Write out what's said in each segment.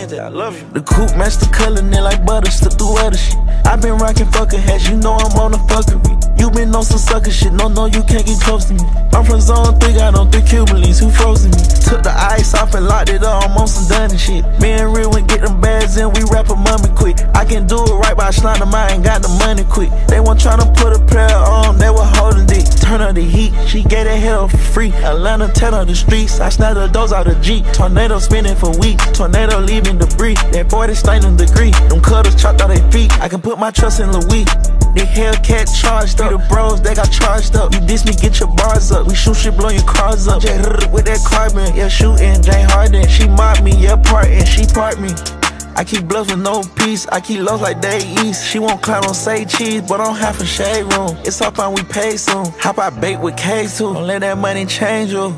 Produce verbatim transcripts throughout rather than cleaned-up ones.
gente, I love you. The coupe match the Cullinan like butter, slip through other shit. I been rockin' fucking hats, you know I'm on the fuckery. You been on some sucker shit, no, no, you can't get close to me. I'm from zone three, got on three Cubans who frozen me. Took the ice off and locked it up, I'm on some done and shit. Me and Real when get them bags in, we rap a mummy quick. I can do it right by slime them, I ain't got the money quick. They want tryna put a prayer on, they were holding dick. Turn up the heat, she gave that hell for free. Atlanta, ten on the streets, I snatch the doors out the Jeep. Tornado spinning for weeks, tornado leaving debris. That forty staining degree, them cutters chopped out their feet. I can put my trust in Louis. The Hellcat charged up, the bros they got charged up. You diss me, get your bars up. We shoot shit, blow your cars up. J with that carbon, yeah shooting. Jay Harden, she mobbed me, yeah partin', she part me. I keep bluffs with no peace, I keep lows like day east. She won't clown on say cheese, but on half a shade room. It's all fine, we pay soon. Hop out bait with K too, don't let that money change you.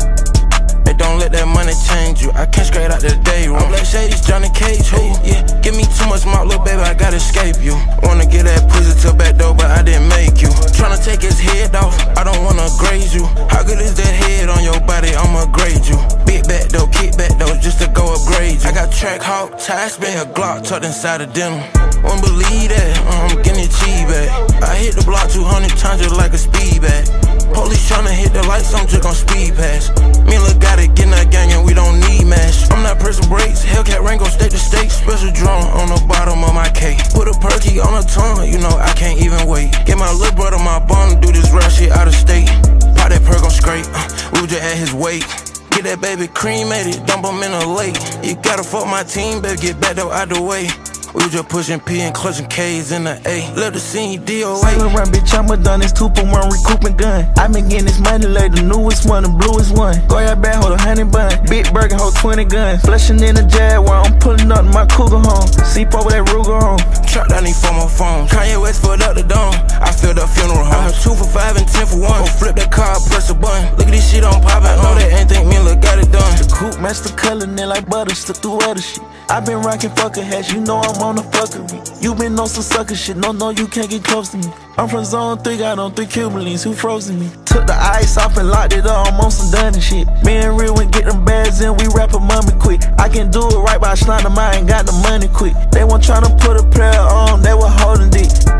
Don't let that money change you. I came straight out the day room. I'm like Shady's Johnny Cage, who? Yeah, give me too much mouth, little baby, I gotta escape you. Wanna get that pussy to back door, but I didn't make you. Tryna take his head off, I don't wanna graze you. How good is that head on your body? I'ma grade you. Big back door, kick back door, just to go upgrade you. I got track hawk, tie spin, a Glock tucked inside the denim. Won't believe that, uh, I'm getting cheese back. I hit the block two hundred times just like a speed back. Police tryna hit the lights, I'm just gon' speed pass. Me and Lil Gotit getting that gang and we don't need mash. I'm not pressing brakes, Hellcat Rango state to state. Special drum on the bottom of my cake. Put a perky on a tongue, you know I can't even wait. Get my little brother my bum to do this rap shit out of state. Pop that perk on straight, uh, we was just at his weight. Get that baby cremated, dump him in a lake. You gotta fuck my team, baby, get back though out the way. We was just pushing P and clutching K's in the A. Love to see D O A. Sailor run, bitch, I'm a done. It's two for one recouping gun. I been getting this money like the newest one, the bluest one. Go out back, hold a honey bun. Big burger, hold twenty guns. Flushing in the Jaguar, I'm pulling up my cougar home. C four with that Ruger home. Trapped, I need four more phones. Kanye West filled up the dome. I filled up funeral home. I heard two for five and ten for one. Go flip that car, press a button. Look at this shit on poppin'. I know that ain't think me and Lil Gotit done. The coupe match the Cullinan like butter, slip through other shit. I been rockin' fucking hats, you know I'm on the fuckery. You been on some sucker shit, no, no, you can't get close to me. I'm from zone three, got on three Cubans who frozen me. Took the ice off and locked it up, I'm on some done and shit. Me and Real when get them bags in, we rap a mummy quick. I can do it right by slime them, I ain't got the money quick. They want tryna put a prayer on, they were holding dick.